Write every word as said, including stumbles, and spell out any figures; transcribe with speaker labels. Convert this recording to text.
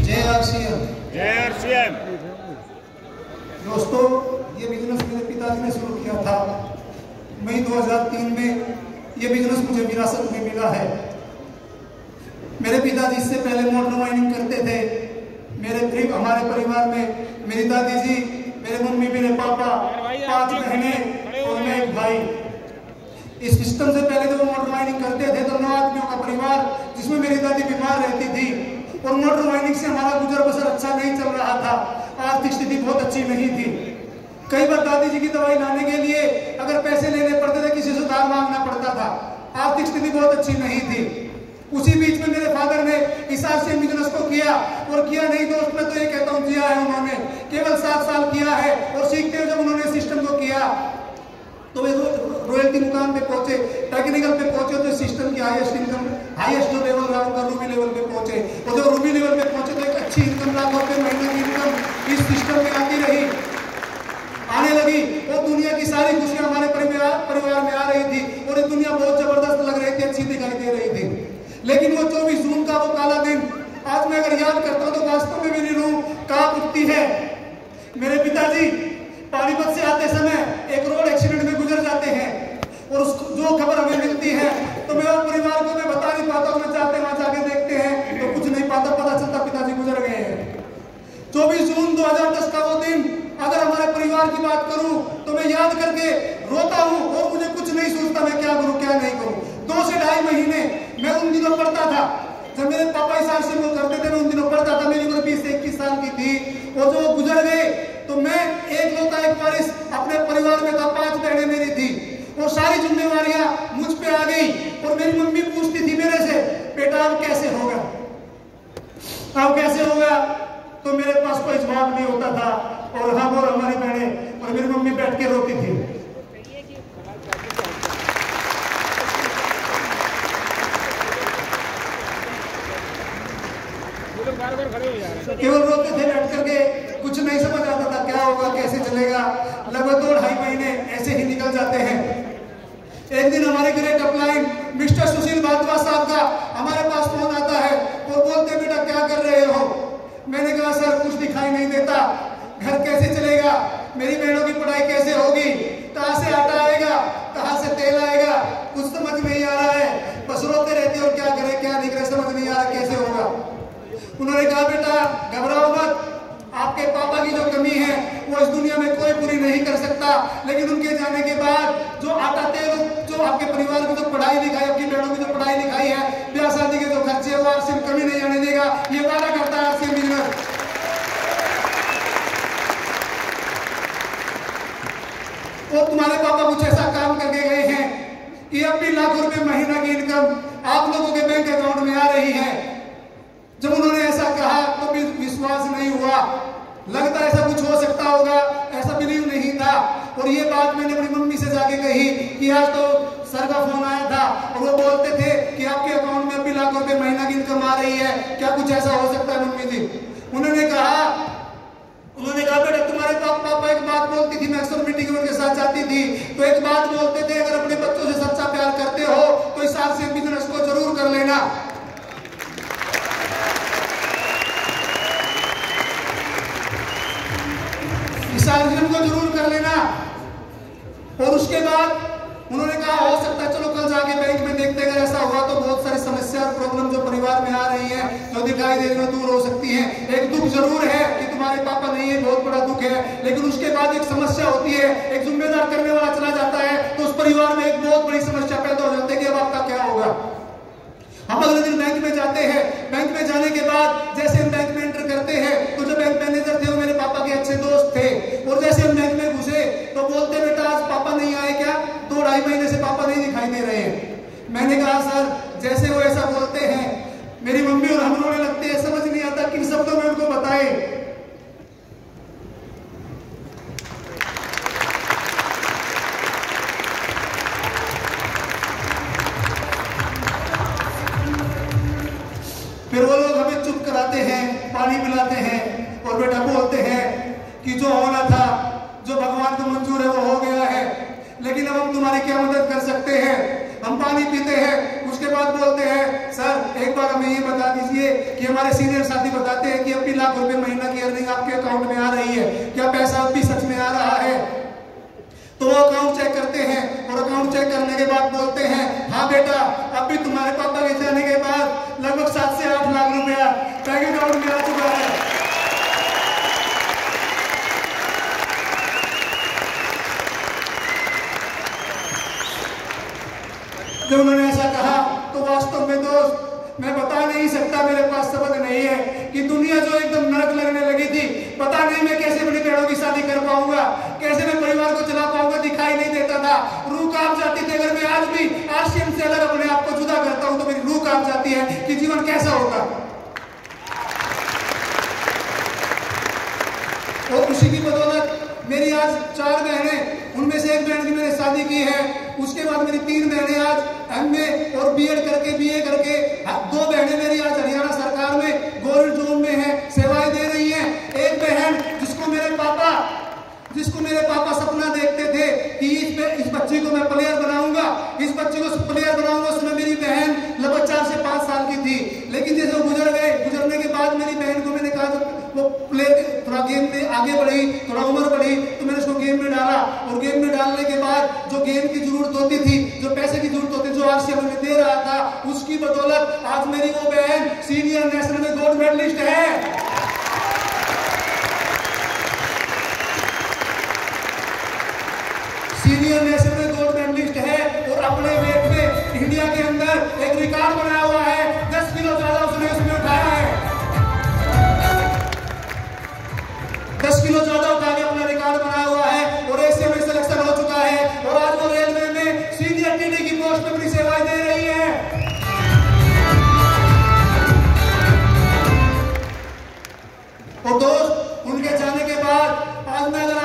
Speaker 1: जय आरसीएम।
Speaker 2: जय आरसीएम।
Speaker 1: दोस्तों, ये बिजनेस मेरे पिताजी ने शुरू किया था मई दो हज़ार तीन में। ये बिजनेस मुझे विरासत में मिला है। मेरे पिताजी इससे पहले मोटर माइनिंग करते थे। मेरे हमारे परिवार में मेरी दादी जी, मेरे मम्मी, मेरे पापा, पांच बहनें और मैं एक भाई। इस सिस्टम से पहले जब वो मोटर माइनिंग करते थे तो नौ आदमियों का परिवार, जिसमें मेरी दादी बीमार रहती थी और मोटर माइनिंग से हमारा गुजर बसर अच्छा नहीं चल रहा था। आर्थिक स्थिति बहुत अच्छी नहीं थी। कई बार दादी जी की दवाई लाने के लिए अगर पैसे लेने पड़ते थे, किसी से उधार मांगना पड़ता था। आर्थिक स्थिति बहुत अच्छी नहीं थी। उसी बीच में मेरे फादर ने इस आरसीएम बिजनेस को किया और किया नहीं दोस्त, मैं तो ये कहता हूँ किया है उन्होंने। केवल सात साल किया है और सीखते हुए जब उन्होंने सिस्टम को किया तो वे रॉयल्टी मुकाम पे पहुंचे, टेक्निकल पे पहुंचे तो सिस्टम की हाईएस्ट इनकम, हाईएस्ट जो लेवल रहा उनका रूबी लेवल पे पहुंचे। और जब रूबी लेवल पे पहुंचे तो एक अच्छी इनकम, लाखों रुपए महीने की इनकम इस सिस्टम में आती रही, आने लगी। और दुनिया की सारी खुशियां हमारे परिवार परिवार में आ रही थी और ये दुनिया बहुत जबरदस्त लग रही थी, अच्छी दिखाई दे रही थी। लेकिन वो चौबीस जून का वो काला दिन आज मैं अगर याद करता हूं तो वास्तव में मेरी रूह कांप उठती है। मेरे पिताजी पानीपत से आते समय एक रोड एक्सीडेंट में गुजर जाते हैं और उस जो खबर हमें मिलती है तो मैं और परिवार को मैं बता नहीं पाता हूं। मैं चाहते वहां जाके देखते हैं तो कुछ नहीं पाता, पता चलता पिताजी गुजर गए हैं। चौबीस जून दो हज़ार दस का वो दिन अगर हमारे परिवार की बात करूं तो मैं याद करके रोता हूं और मुझे कुछ नहीं सोचता मैं क्या करूं क्या नहीं करूं। दो से ढाई महीने मैं उन दिनों पढ़ता था जब मेरे पापा इस आरसीएम को करते थे। मैं उन दिनों पढ़ता था, मेरी उम्र बीस से इक्कीस साल की थी और जो गुजर गए तो मैं एक लौता एक वारिस अपने परिवार में था। पांच बहनें मेरी थी और सारी जिम्मेवारियां मुझ पे आ गई। और मेरी मम्मी पूछती थी मेरे से, बेटा अब कैसे होगा, अब कैसे होगा? तो मेरे पास कोई जवाब नहीं होता था और हम और हमारी बहनें और मेरी मम्मी बैठ के रोती थी। केवल रोते थे बैठ करके, कुछ नहीं समझ आता था क्या होगा कैसे चलेगा। लगभग दो ढाई महीने ऐसे ही निकल जाते हैं। एक दिन हमारे great upline mister Sushil Bhardwaj साहब का हमारे पास फोन आता है और बोलते बेटा क्या कर रहे हो? मैंने कहा सर कुछ दिखाई नहीं देता, घर कैसे चलेगा, मेरी बहनों की पढ़ाई कैसे होगी, कहाँ से आटा आएगा, कहाँ से तेल आएगा, कुछ समझ नहीं आ रहा है। बस रोते रहते हो, क्या करें क्या नहीं करें समझ नहीं आ रहा कैसे होगा। उन्होंने कहा बेटा घबराओ मत, आपके पापा की जो कमी है वो इस दुनिया में कोई पूरी नहीं कर सकता, लेकिन उनके जाने के बाद जो आटा तेल, जो आपके परिवार की जो पढ़ाई लिखाई, आपकी बहनों की जो पढ़ाई लिखाई है, ब्याह शादी के जो खर्चे वो आरसीएम कमी नहीं आने देगा। ये वादा करता है आरसीएम बिजनेस। और तुम्हारे पापा कुछ ऐसा काम करके गए हैं कि अब भी लाखों रुपए महीना की इनकम आप लोगों के बैंक अकाउंट में आ रही है। जब उन्होंने ऐसा कहा तो भी विश्वास नहीं हुआ, लगता ऐसा कुछ हो सकता होगा, ऐसा बिलीव नहीं था। और ये बात मैंने अपनी मम्मी से जाके कही कि आज तो सर का फोन आया था और वो बोलते थे कि आपके अकाउंट में भी लाखों रुपए महीना की इनकम आ रही है, क्या कुछ ऐसा हो सकता है मम्मी जी? उन्होंने कहा उन्होंने कहा बेटा तुम्हारे पापा एक बात बोलती थी, मैं अक्सर मीटिंग में उनके साथ जाती थी तो एक बात बोलते थे, अगर अपने बच्चों से सच्चा प्यार करते हो तो इस आरसीएम बिजनेस को जरूर कर लेना। आरसीएम को जरूर कर लेना। और उसके बाद उन्होंने कहा हो सकता है चलो कल जाके बैंक में देखते हैं, अगर ऐसा हुआ तो बहुत सारी समस्या और प्रॉब्लम जो परिवार में आ रही है, जो दिखाई दे रही है दूर हो सकती है। एक दुख जरूर है कि तुम्हारे पापा नहीं है, बहुत बड़ा दुख है, लेकिन उसके बाद एक समस्या होती है, एक जिम्मेदार करने वाला चला जाता है तो उस परिवार में एक बहुत बड़ी समस्या पैदा हो जाती है कि अब आपका क्या होगा। हम अगले दिन बैंक में जाते हैं, बैंक में जाने के बाद जैसे हम बैंक में एंटर करते हैं तो जो बैंक मैनेजर थे वो मेरे पापा के अच्छे दोस्त थे और जैसे हम बैंक में घुसे तो बोलते बेटा आज पापा नहीं आए क्या? दो ढाई महीने से पापा नहीं दिखाई दे रहे हैं। मैंने कहा सर जैसे वो ऐसा बोलते हैं मेरी मम्मी और हम रोने लगते हैं, समझ नहीं आता किन शब्दों में उनको बताए। फिर वो लोग हमें चुप कराते हैं, पानी पिलाते हैं और बेटा बोलते हैं कि जो होना था, जो भगवान को मंजूर है वो हो गया है, लेकिन अब हम तुम्हारी क्या मदद कर सकते हैं। हम पानी पीते हैं, उसके बाद बोलते हैं सर एक बार हमें ये बता बता दीजिए कि हमारे सीनियर साथी बताते हैं कि अब भी लाख रुपए महीना की अर्निंग आपके अकाउंट में आ रही है, क्या पैसा अब भी सच में आ रहा है? तो वो अकाउंट चेक करते हैं और अकाउंट चेक करने के बाद बोलते हैं, हाँ बेटा, अब भी तुम्हारे पापा के जाने के बाद लगभग सात से आठ लाख रुपया बैंक अकाउंट में आ चुका है। जब उन्होंने ऐसा कहा तो वास्तव में दोस्त मैं बता नहीं सकता, मेरे पास सबक नहीं है कि दुनिया जो एकदम नरक लगने लगी थी, पता नहीं मैं कैसे अपनी बहनों की शादी कर पाऊंगा, कैसे मैं परिवार को चला पाऊंगा, दिखाई नहीं देता था। रूह कांप जाती थी। अगर मैं आज भी आशियन से अगर अपने आप को जुदा करता हूं तो मेरी रूह कांप जाती है कि जीवन कैसा होगा। और उसी की बदौलत मेरी आज चार बहनें, उनमें से एक बहन की मैंने शादी की है, उसके बाद मेरी तीन बहनें आज एमए और बीएड करके बीए करके, दो बहनें मेरी आज हरियाणा सरकार में गवर्नमेंट जॉब में है, सेवाएं दे रही हैं। एक बहन जिसको मेरे पापा जिसको मेरे पापा सपना देखते थे कि इस पे, इस बच्ची को मैं प्लेयर बनाऊंगा, इस बच्ची को प्लेयर बनाऊंगा, उसमें मेरी बहन लगभग चार से पांच साल की थी। लेकिन जैसे वो गुजर गए, गुजरने के बाद मेरी बहन को मैंने कहा वो प्ले थोड़ा गेम में आगे बढ़ी, थोड़ा उम्र बढ़ी, तो मैंने उसको गेम में डाला। और गेम में डालने के बाद जो गेम की जरूरत होती थी, जो पैसे की जरूरत होती, जो आरसीएम में दे रहा था, उसकी बदौलत आज मेरी वो बहन सीनियर नेशनल में गोल्ड मेडलिस्ट है। सीनियर नेशनल में गोल्ड मेडलिस्ट है और अपने वेट में इंडिया के अंदर एक रिकॉर्ड बनाया हुआ है। दस किलो ज्यादा उसने उसमें उठाया है, दस किलो ज्यादा उठा के अपना रिकॉर्ड बनाया हुआ है और एशिया में सिलेक्शन हो चुका है और आज वो रेलवे में सीनियर टीडी की पोस्ट पर अपनी सेवाएं दे रही है। और दोस्त, उनके जाने के बाद आज मैं